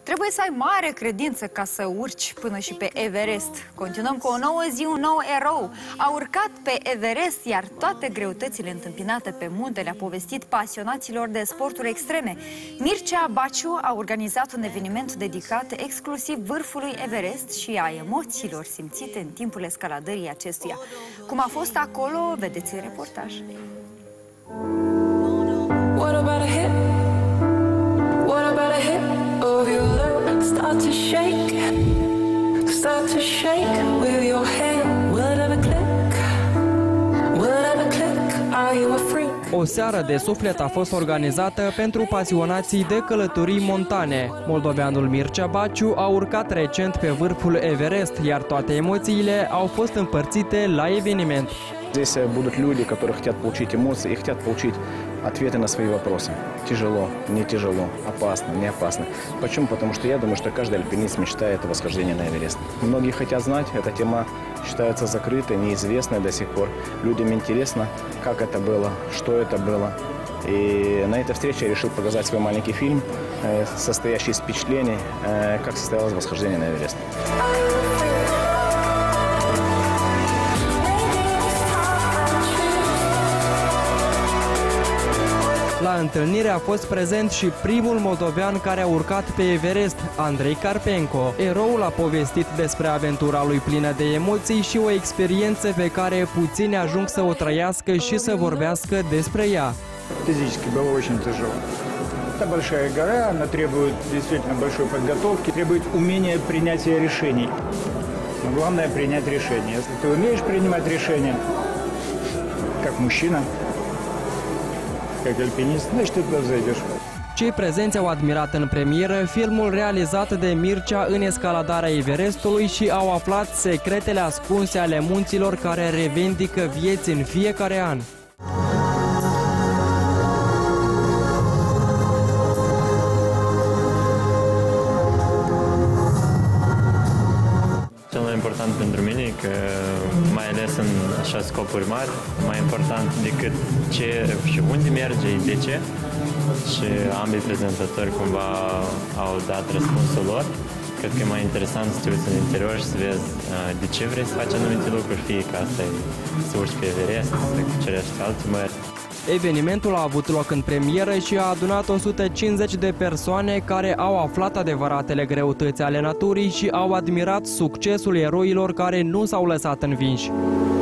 Trebuie să ai mare credință ca să urci până și pe Everest. Continuăm cu o nouă zi, un nou erou. A urcat pe Everest, iar toate greutățile întâmpinate pe munte le-a povestit pasionaților de sporturi extreme. Mircea Baciu a organizat un eveniment dedicat exclusiv vârfului Everest și a emoțiilor simțite în timpul escaladării acestuia. Cum a fost acolo, vedeți în reportaj. Start to shake with your hand. Will it ever click? Will it ever click? Are you a freak? O seară de suflet a fost organizată pentru pasionații de călătorii montane. Moldoveanul Mircea Baciu a urcat recent pe vârful Everest, iar toate emoțiile au fost împărțite la eveniment. Здесь будут люди, которые хотят получить эмоции и хотят получить ответы на свои вопросы. Тяжело, не тяжело, опасно, не опасно. Почему? Потому что я думаю, что каждый альпинист мечтает о восхождении на Эверест. Многие хотят знать, эта тема считается закрытой, неизвестной до сих пор. Людям интересно, как это было, что это было. И на этой встрече я решил показать свой маленький фильм, состоящий из впечатлений, как состоялось восхождение на Эверест. La întâlnire a fost prezent și primul moldovean care a urcat pe Everest, Andrei Karpenko. Eroul a povestit despre aventura lui plină de emoții și o experiență pe care puțini ajung să o trăiască și să vorbească despre ea. Физически было очень тяжело. Это большая гора, она требует действительно большой подготовки, требует умения принятия решений. Но главное принять решение. Если ты умеешь принимать решения, как мужчина, как альпинист, значит, ты туда зайдешь. Cei prezenți au admirat în premieră filmul realizat de Mircea în escaladarea Everestului și au aflat secretele ascunse ale munților care revendică vieți în fiecare an. Cel mai important pentru mine e că, mai ales în așa scopuri mari, mai important decât ce și unde merge, de ce. Și ambii prezentatori cumva au dat răspunsul lor. Cred că e mai interesant să te uiți în interior și să vezi de ce vrei să faci anumite lucruri, fie că asta e să urci pe Everest, să cucerești alte mări. Evenimentul a avut loc în premieră și a adunat 150 de persoane care au aflat adevăratele greutăți ale naturii și au admirat succesul eroilor care nu s-au lăsat învinși.